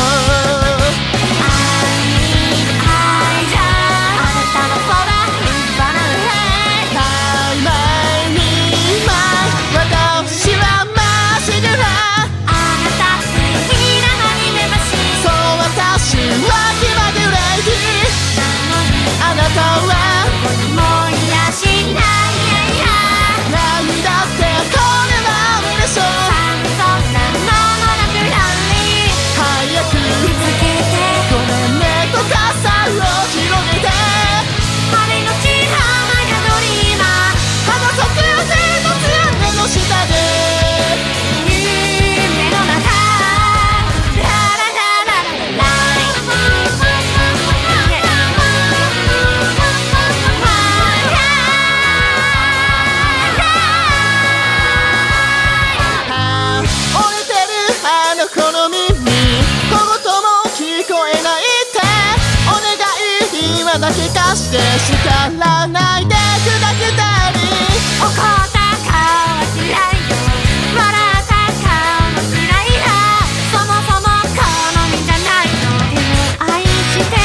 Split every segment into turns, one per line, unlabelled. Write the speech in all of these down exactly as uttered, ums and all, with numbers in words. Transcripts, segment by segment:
だけ貸して叱らないでくだけだり
怒った顔は辛いよ笑った顔も辛いやそもそも好みじゃないのでも愛して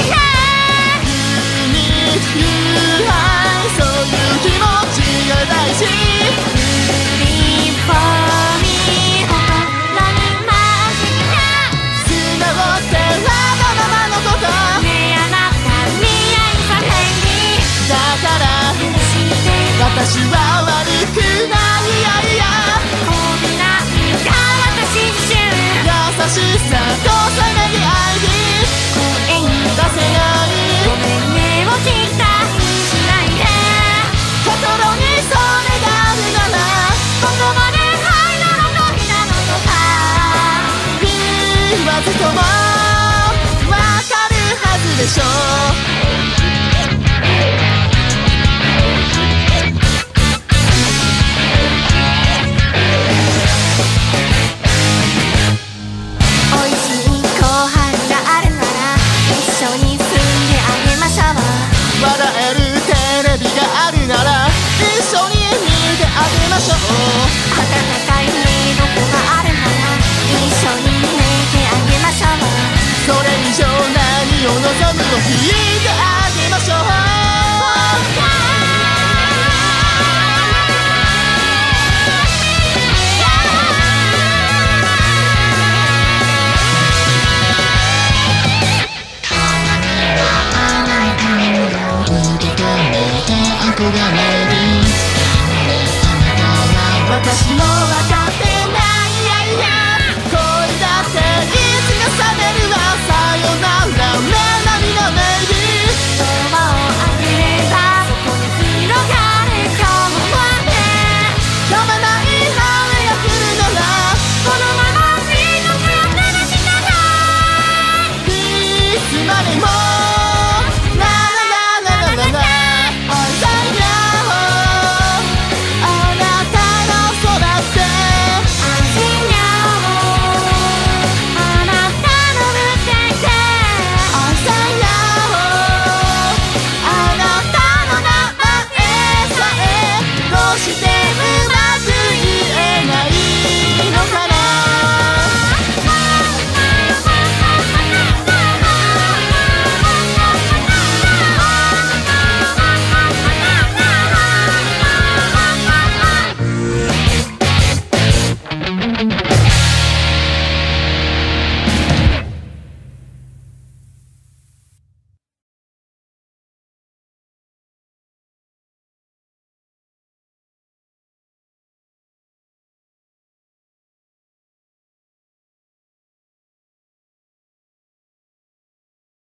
君に言う愛そういう気持ちが大事
リフォーミー心にまじな
素直ってわがままのこと
ねえあなた
だから私は悪くないやいや
こんなんだ私自身
優しさとせめぎ合いに
声に
出せない
ごめんねを期待しないで
心にそれがあるなら
ここまで愛なの恋なのとか
言わずともわかるはずでしょ笑えるテレビがあるなら一緒に見てあげましょう
温かい寝床があるなら一緒に寝てあげましょう
それ以上何を望むの聞いてあげましょう